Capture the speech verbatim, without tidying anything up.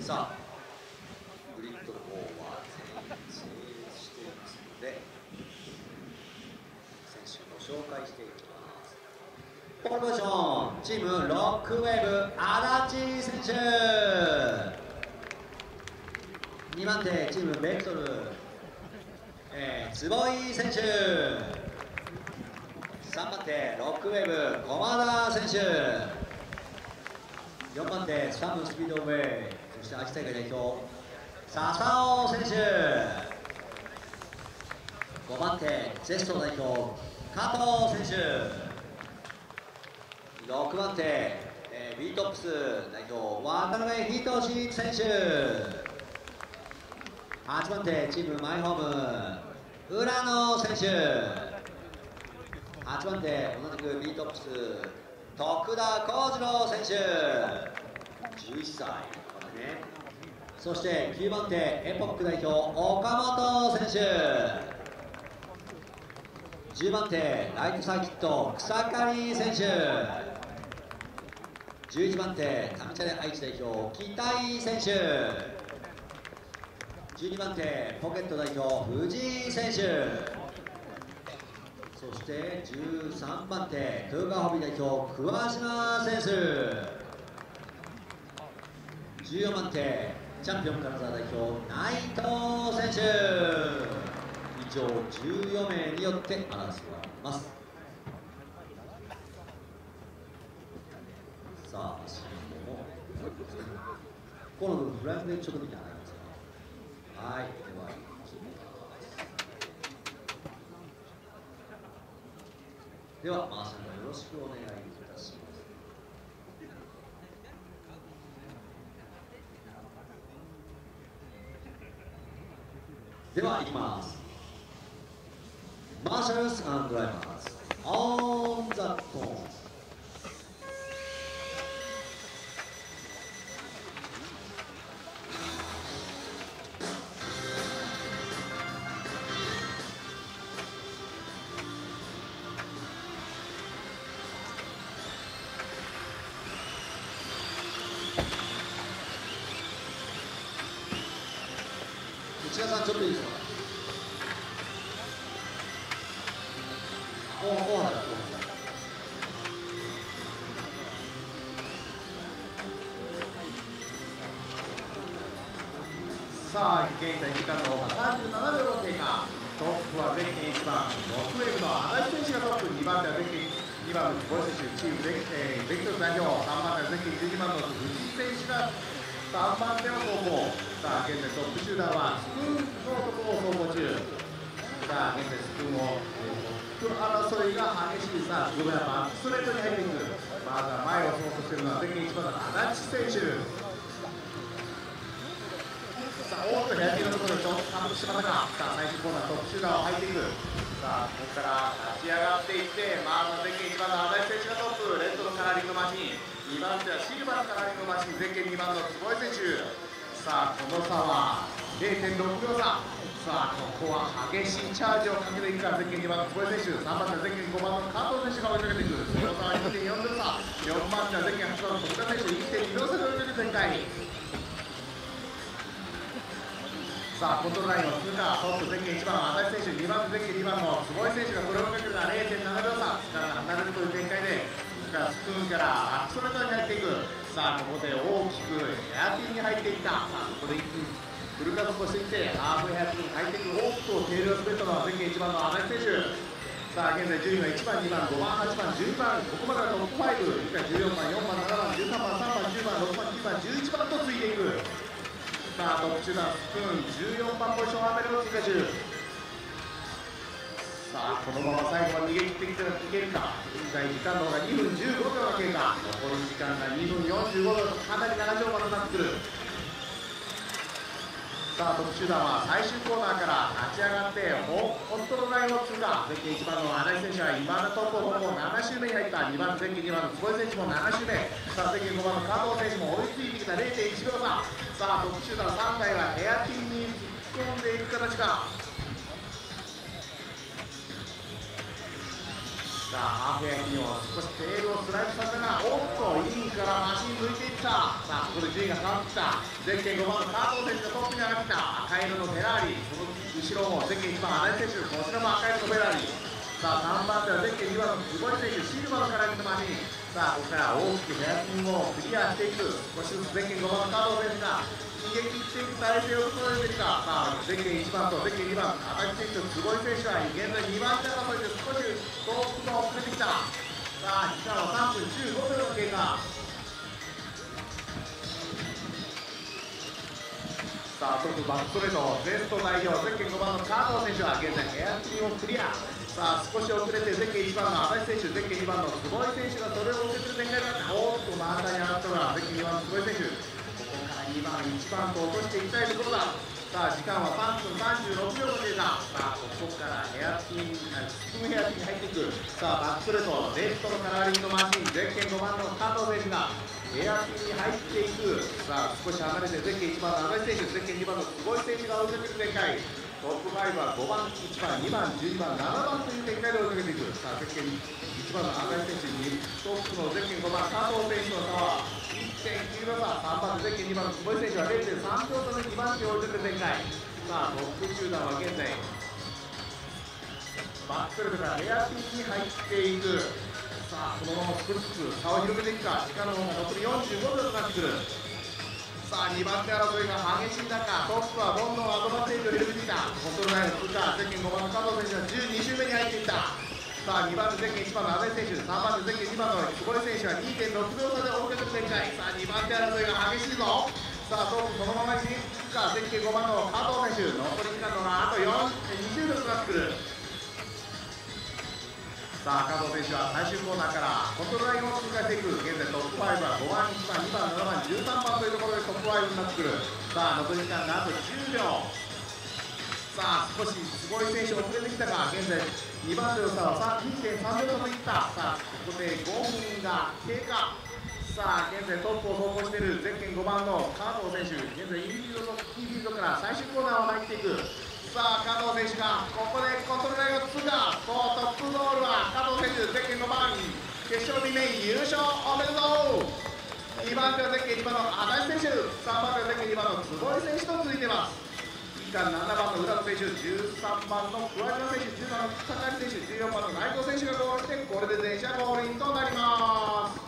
さあ、グリッドの方は全員整列していますので、選手をご紹介していきます。ポールポジション、チームロックウェーブ、足立選手。にばん手、チームベクトル、えー、坪井選手。さんばん手、ロックウェーブ、駒田選手。よんばん手、スタンドスピードウェイ、そして秋田大会代表、笹尾選手。ごばん手、ゼスト代表、加藤選手。ろくばん手、えー、ビートップス代表、渡辺仁選手。はちばん手、チームマイホーム、浦野選手。はちばん手、同じくビートップス、徳田幸次郎選手。じゅういっさい、ね、そしてきゅうばん手、エポック代表、岡本選手。じゅうばん手、ライトサーキット、草刈選手。じゅういちばん手、上茶屋愛知代表、北井選手。じゅうにばん手、ポケット代表、藤井選手。そしてじゅうさんばん手、豊川ホビー代表、桑島選手。じゅうよんばん手、チャンピオン金沢代表、内藤選手。以上じゅうよんめいによって争われます。さあ、進行もこのフライングでちょっと見てないんですか。はい、ではでは、マーシャルよろしくお願いいたします。では、いきます。マーシャルズ&ドライバーズ、オン・ザ・トーン。内田さん、ちょっといいですか。おお、こうなんだ。 さあ、現在時間のさんじゅうななびょうの経過。トップはゼッケンいちばん、ロックウェーブの足立選手がトップ、にばん手はゼッケンにばんの坪井選手、チームゼッケンベクトル代表、さんばん手はゼッケンじゅうにばんの藤井選手がさんばん手の走行。さあ、現在トップ集団はスプーンのところを走行中。さあ、現在スプーンをトップ争いが激しい。さあ、ごばんバックストレートに入っていく。まずは前を走行しているのはゼッケンいちばんの足立選手。さあ、おっと、ヘアピンのところでちょっと単独しまったか。さあ、最終コーナートップ集団を入っていく。さあ、ここから立ち上がっていって、まずはゼッケンいちばんの足立選手がトップ、レッドのカラーリングマシン。にばん手はシルバーのカラーリングマシン、ゼッケンにばんの坪井選手。さあ、この差は れいてんろくびょう差。さあ、ここは激しいチャージをかけていくから、ゼッケンにばんの坪井選手、さんばん手はゼッケンごばんの加藤選手が追いかけていく。その差は にてんよんびょう差。よんばん手はゼッケンはちばんの徳田選手、いってんにびょう差で追いかける展開。さあ、コントロールラインを通過、トップゼッケンいちばんの足立選手、にばん手ゼッケンにばんの坪井選手がこれを追いかけるのは れいてんななびょう差から離れるという展開で、スプーンからバックストレートに入っていく。さあ、ここで大きくヘアピンに入っていった。さあ、ここで一気にフル加速をしていってハーフヘアピンに入っていく。おっと、軽量滑ったのはゼッケンいちばんの足立選手。さあ、現在順位はいちばん、にばん、ごばん、はちばん、じゅうばん、ここまではトップご。以下じゅうよんばん、よんばん、ななばん、じゅうさんばん、さんばん、じゅうばん、ろくばん、きゅうばん、じゅういちばんとついていく。さあ、トップ集団スプーンじゅうよんばんポジションあたりを通過中。さあ、このまま最後まで逃げ切っていけるか。現在時間の方がにふんじゅうごびょうが経過。残り時間がにふんよんじゅうごびょうとかなり長丁場となってくる。さあ、トップ集団は最終コーナーから立ち上がってコントロールラインを通過。ゼッケンいちばんの足立選手は今のトップをほぼなな周目に入った。にばんゼッケンにばんの坪井選手もなな周目。さあ、ゼッケンごばんの加藤選手も追いついてきた れいてんいちびょう差。さあ、トップ集団さんだいはヘアピンに突っ込んでいく形か。 さあハーフウェイにも少しテールをスライドさせながら、おっとインからマシン抜いていった。さあここで順位が変わってきた。ゼッケンごばんの加藤選手がトップに上がってきた。赤色のフェラーリ、その後ろもゼッケンいちばん新井選手、こちらも赤色のフェラーリ。さあさんばん手はゼッケンにばんの坪井選手、シルバーのカラーリングマシン。さあここから大きくヘアピンをクリアしていく。少しずつゼッケンごばんの加藤選手が逃げ切っていく体勢を整えてきた。さあゼッケンいちばんとゼッケンにばん、赤木選手と坪井選手は現在にばん手争いで少しトップが遅れてきた。さあ時間はさんぷんじゅうごびょうの経過。さあトップバックストレート、ゼスト代表ゼッケンごばんの加藤選手は現在エアピンをクリア。さあ少し遅れてゼッケンいちばんの足立選手、ゼッケンにばんの坪井選手がそれを受けてる展開だった。おっと真ん中に上がったのがゼッケンにばんの坪井選手、ここからにばんいちばんと落としていきたいところだ。さあ時間はさんぷんさんじゅうろくびょうの経過。さあここからヘアピン、スプーンヘアピンに入っていく。さあバックストレート、レフトのカラーリングのマシン、ゼッケンごばんの加藤選手がヘアピンに入っていく。さあ少し離れてゼッケンいちばんの足立選手、ゼッケンにばんの坪井選手が追いかける展開。トップごはごばん、いちばん、にばん、じゅうにばん、ななばんという展開で追いかけていく。さあゼッケンいちばんの足立選手にトップのゼッケンごばん加藤選手の差は いってんきゅうびょう差。さんばん手ゼッケンにばんの坪井選手は れいてんさんびょう差でにばん手を追いかける展開。さあトップ集団は現在バックストレートからヘアピンに入っていく。さあこのまま少しずつ差を広げていくか。時間の方が残りよんじゅうごびょうとなってくる。さあにばん手争いが激しい中、トップはどんどんアドバンテージを広げてきた。コントロールラインを通過、ゼッケンごばんの加藤選手がじゅうに周目に入っていった。さあにばん手ゼッケンいちばんの足立選手、さんばん手ゼッケンにばんの坪井選手は にてんろくびょう差で追いかける展開。さあにばん手争いが激しいぞ。さあトップそのままに進出か。ゼッケンごばんの加藤選手、残り時間のがあとよんにじゅうびょうとなってくる。さあ加藤選手は最終コーナーからコントロールラインを通過していく。現在トップごはごばん、いちばん、にばん、ななばん、じゅうさんばんというところでトップごになってくる。さあ残り時間があとじゅうびょう。さあ少し坪井選手遅れてきたが、現在にばん手の差は にてんさんびょう差といった。さあここでごふんが経過。さあ現在トップを走行しているゼッケンごばんの加藤選手、現在インフィールドインフィールドから最終コーナーを入っていく。さあ加藤選手がここでコントロールラインを通過。そうトップゴールは加藤選手、ゼッケンごばん決勝にメイン優勝おめでとう。にばん手はゼッケンいちばんの足立選手、さんばん手はゼッケンにばんの坪井選手と続いています。以下ななばんの浦野選手、じゅうさんばんの桑島選手、じゅうばんの草刈選手、じゅうよんばんの内藤選手がゴールして、これで全社ゴールインとなります。